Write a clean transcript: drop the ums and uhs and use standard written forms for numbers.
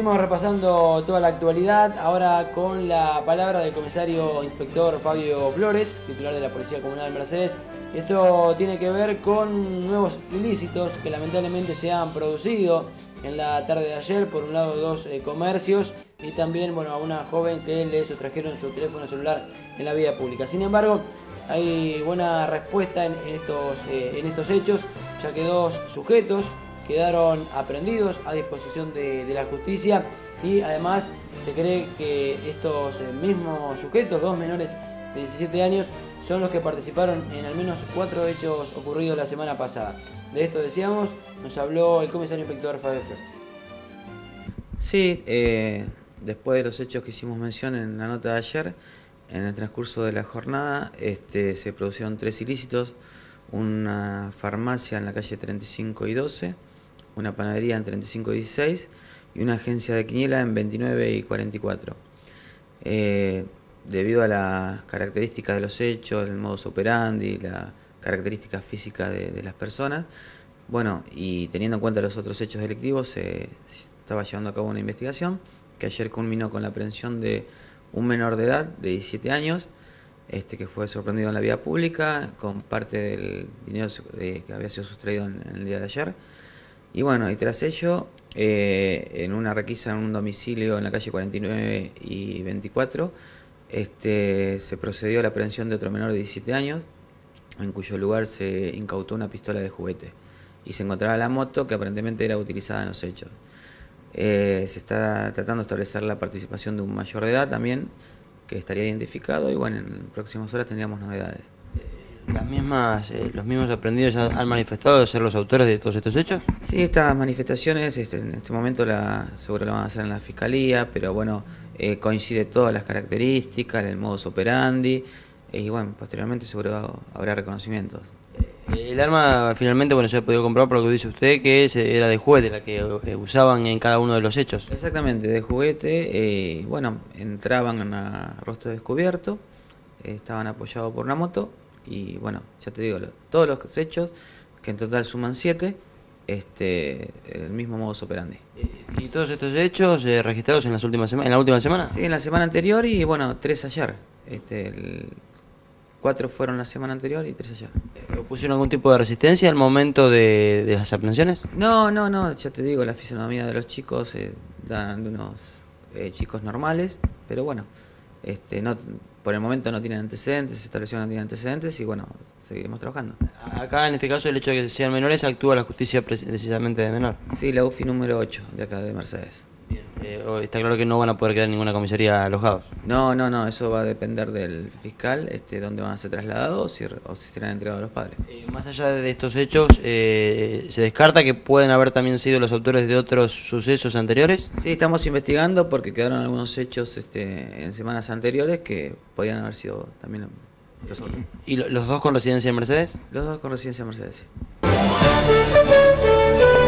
Seguimos repasando toda la actualidad, ahora con la palabra del comisario inspector Fabio Flores, titular de la Policía Comunal de Mercedes. Esto tiene que ver con nuevos ilícitos que lamentablemente se han producido en la tarde de ayer. Por un lado, dos comercios y también a una joven que le sustrajeron su teléfono celular en la vía pública. Sin embargo, hay buena respuesta en estos hechos, ya que dos sujetos quedaron aprehendidos a disposición de la justicia y además se cree que estos mismos sujetos, dos menores de 17 años, son los que participaron en al menos 4 hechos ocurridos la semana pasada. De esto decíamos, nos habló el comisario inspector Fabio Flores. Sí, después de los hechos que hicimos mención en la nota de ayer, en el transcurso de la jornada se produjeron 3 ilícitos: una farmacia en la calle 35 y 12, una panadería en 35 y 16 y una agencia de quiniela en 29 y 44. Debido a las características de los hechos, el modus operandi, la característica física de las personas, y teniendo en cuenta los otros hechos delictivos, se estaba llevando a cabo una investigación que ayer culminó con la aprehensión de un menor de edad de 17 años, que fue sorprendido en la vía pública con parte del dinero que había sido sustraído en el día de ayer. Y tras ello, en una requisa en un domicilio en la calle 49 y 24, se procedió a la aprehensión de otro menor de 17 años, en cuyo lugar se incautó una pistola de juguete y se encontraba la moto que aparentemente era utilizada en los hechos. Se está tratando de establecer la participación de un mayor de edad también, que estaría identificado, y en próximas horas tendríamos novedades. ¿Los mismos aprendidos han manifestado ser los autores de todos estos hechos? Sí, estas manifestaciones en este momento seguro lo van a hacer en la fiscalía, pero coincide todas las características, el modus operandi, y posteriormente seguro habrá reconocimientos. El arma finalmente se ha podido comprobar por lo que dice usted, que era de juguete, la que usaban en cada uno de los hechos. Exactamente, de juguete. Entraban a rostro descubierto, estaban apoyados por una moto y ya te digo, todos los hechos, que en total suman 7, el mismo modus operandi. ¿Y todos estos hechos registrados en la última semana? Sí, en la semana anterior y 3 ayer. 4 fueron la semana anterior y 3 ayer. ¿Pusieron algún tipo de resistencia al momento de las aprehensiones? No, ya te digo, la fisonomía de los chicos dan de unos chicos normales, pero por el momento no tienen antecedentes, se estableció que no tienen antecedentes y seguiremos trabajando. Acá en este caso el hecho de que sean menores actúa la justicia precisamente de menor. Sí, la UFI número 8 de acá de Mercedes. Bien. Está claro que no van a poder quedar en ninguna comisaría alojados. No, eso va a depender del fiscal, dónde van a ser trasladados o si serán entregados a los padres. Más allá de estos hechos, ¿se descarta que pueden haber también sido los autores de otros sucesos anteriores? Sí, estamos investigando porque quedaron algunos hechos en semanas anteriores que podían haber sido también los otros. ¿Y los dos con residencia en Mercedes? Los dos con residencia en Mercedes, sí.